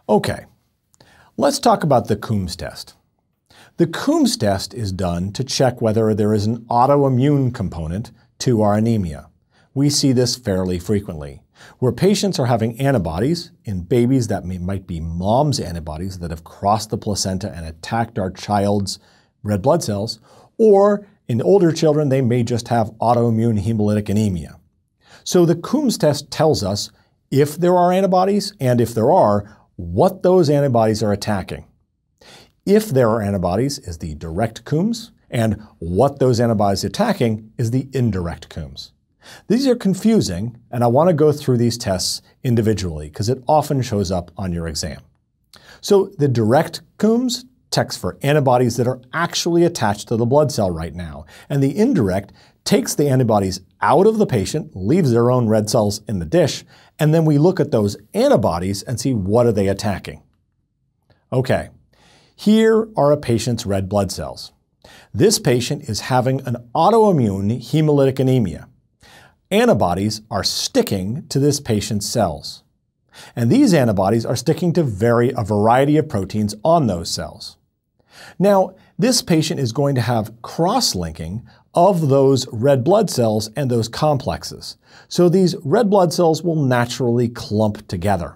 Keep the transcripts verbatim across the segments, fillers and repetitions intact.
Okay, let's talk about the Coombs test. The Coombs test is done to check whether there is an autoimmune component to our anemia. We see this fairly frequently, where patients are having antibodies in babies that may, might be mom's antibodies that have crossed the placenta and attacked our child's red blood cells, or in older children, they may just have autoimmune hemolytic anemia. So the Coombs test tells us if there are antibodies, and if there are, what those antibodies are attacking. If there are antibodies is the direct Coombs, and what those antibodies are attacking is the indirect Coombs. These are confusing, and I want to go through these tests individually because it often shows up on your exam. So the direct Coombs checks for antibodies that are actually attached to the blood cell right now, and the indirect takes the antibodies out of the patient, leaves their own red cells in the dish, and then we look at those antibodies and see what are they attacking. Okay, here are a patient's red blood cells. This patient is having an autoimmune hemolytic anemia. Antibodies are sticking to this patient's cells. And these antibodies are sticking to very, a variety of proteins on those cells. Now, this patient is going to have cross-linking of those red blood cells and those complexes. So these red blood cells will naturally clump together.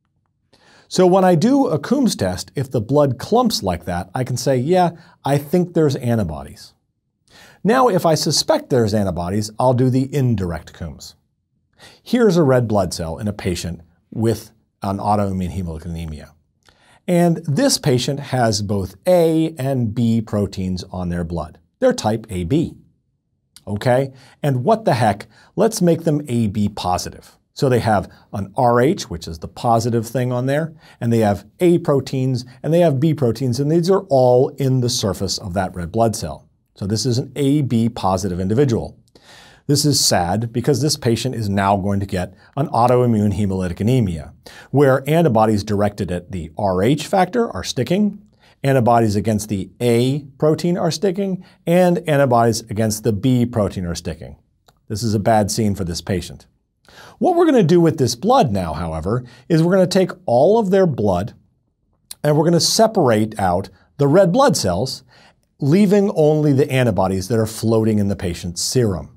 So when I do a Coombs test, if the blood clumps like that, I can say, yeah, I think there's antibodies. Now, if I suspect there's antibodies, I'll do the indirect Coombs. Here's a red blood cell in a patient with an autoimmune hemolytic anemia. And this patient has both A and B proteins on their blood. They're type A B. Okay? And what the heck, let's make them A B positive. So they have an R H, which is the positive thing on there, and they have A proteins, and they have B proteins, and these are all in the surface of that red blood cell. So this is an A B positive individual. This is sad because this patient is now going to get an autoimmune hemolytic anemia, where antibodies directed at the R H factor are sticking, antibodies against the A protein are sticking, and antibodies against the B protein are sticking. This is a bad scene for this patient. What we're going to do with this blood now, however, is we're going to take all of their blood and we're going to separate out the red blood cells, leaving only the antibodies that are floating in the patient's serum.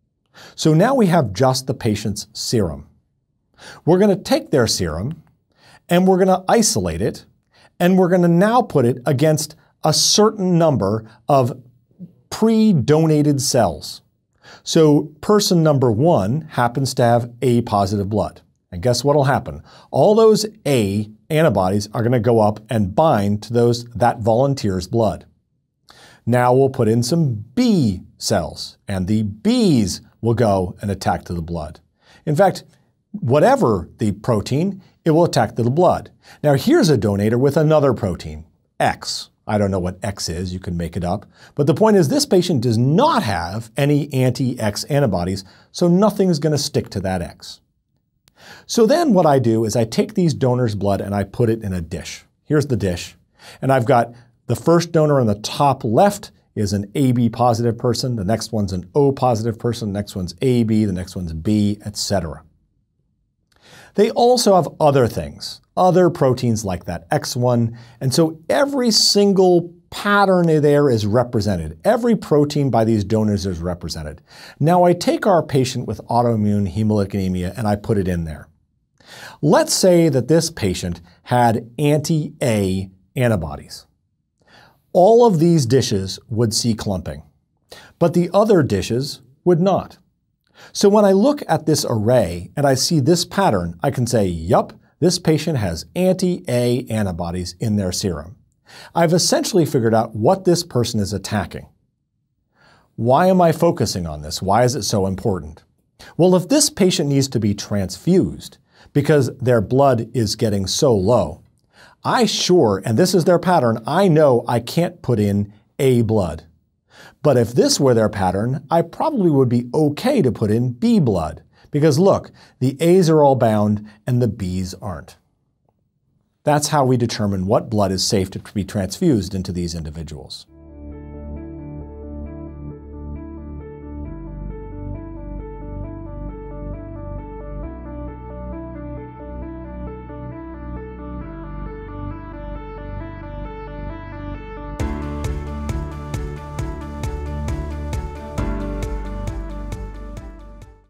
So now we have just the patient's serum. We're going to take their serum and we're going to isolate it, and we're going to now put it against a certain number of pre-donated cells. So person number one happens to have A positive blood. And guess what will happen? All those A antibodies are going to go up and bind to those, that volunteer's blood. Now we'll put in some B cells, and the B's will go and attack to the blood. In fact, whatever the protein, it will attack to the blood. Now here's a donator with another protein, X. I don't know what X is, you can make it up. But the point is this patient does not have any anti-X antibodies, so nothing's going to stick to that X. So then what I do is I take these donors' blood and I put it in a dish. Here's the dish. And I've got the first donor on the top left is an A B positive person, the next one's an O positive person, the next one's A B, the next one's B, et cetera. They also have other things, other proteins like that X one, and so every single pattern there is represented. Every protein by these donors is represented. Now I take our patient with autoimmune hemolytic anemia and I put it in there. Let's say that this patient had anti-A antibodies. All of these dishes would see clumping, but the other dishes would not. So when I look at this array and I see this pattern, I can say, yup, this patient has anti-A antibodies in their serum. I've essentially figured out what this person is attacking. Why am I focusing on this? Why is it so important? Well, if this patient needs to be transfused because their blood is getting so low, I sure, and this is their pattern, I know I can't put in A blood. But if this were their pattern, I probably would be okay to put in B blood. Because look, the A's are all bound and the B's aren't. That's how we determine what blood is safe to be transfused into these individuals.